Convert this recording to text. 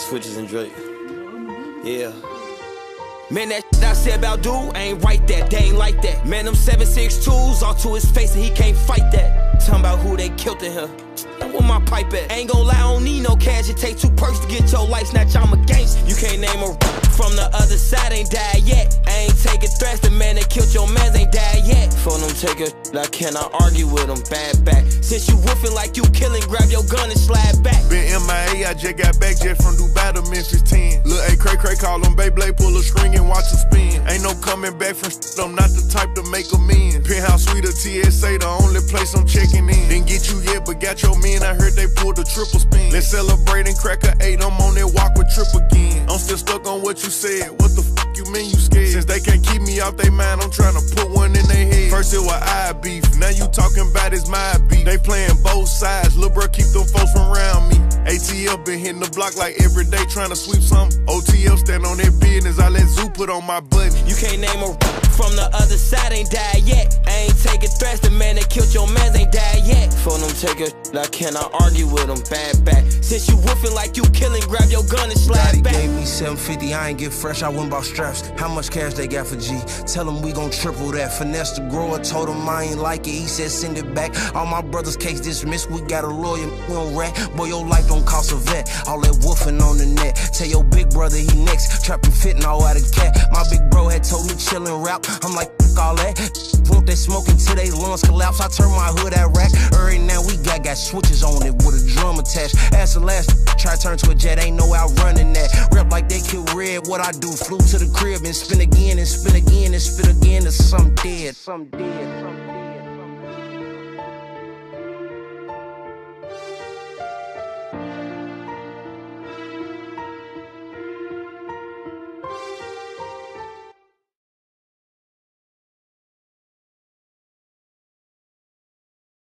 Switches and Drake. Yeah. Man, that shit I said about dude ain't right that, they ain't like that. Man, them 7.62s all to his face and he can't fight that. Talking about who they killed in here. Where my pipe at? Ain't gon' lie, I don't need no cash. It take 2 perks to get your life snatch. I'm a gangster. You can't name a from the other side, ain't died yet. I ain't taking threats, the man that killed your mans ain't died yet. For them take a I cannot argue with them, bad back. Since you woofing like you killing, grab your gun and slide back. Been MIA, I just got back just from Dubai to Memphis 10. Lil' A cray call him Beyblade, pull a string and watch him spin. Ain't no coming back from I'm not the type to make amends. Penthouse suite or TSA, the only place I'm checking in. Didn't get you yet, but got your men, I heard they pulled a triple spin. Let's celebrate and crack a 8, I'm on that walk with trip again. I'm still stuck on what you said, what the fuck you mean you scared? Since they can't keep me off they mind, I'm trying to put one in their head. First it was I beef, now you talking about it's my beef. They playing both sides, lil' bro keep them folks from around me. ATL been hitting the block like every day trying to sweep something. OTL stand on their business, I let Zoo put on my button. You can't name a from the other side, ain't died yet. I ain't taking threats, the man that killed your mans ain't died yet. For them take a I cannot argue with them, bad back. Since you woofing like you killing, grab your gun and slide back. Gave me 750, I ain't get fresh, I went about straps. How much cash they got for G? Tell them we gon' triple that. Finesse the grower, told him I ain't like it, he said send it back. All my brothers' case dismissed, we got a lawyer, we don't rat. Boy, your life don't cost a vet, all that woofing on the net. Tell your big brother he next, trapping fitting all out of cat. My big bro had told me chillin' rap, I'm like all that. Want they smoking till they lungs collapse, I turn my hood at rack. Right now we got switches on it with a drum attached. As the last try to turn to a jet, ain't no outrunning that. Rep like they kill red, what I do? Flew to the crib and spin again and spin again and spin again to some dead.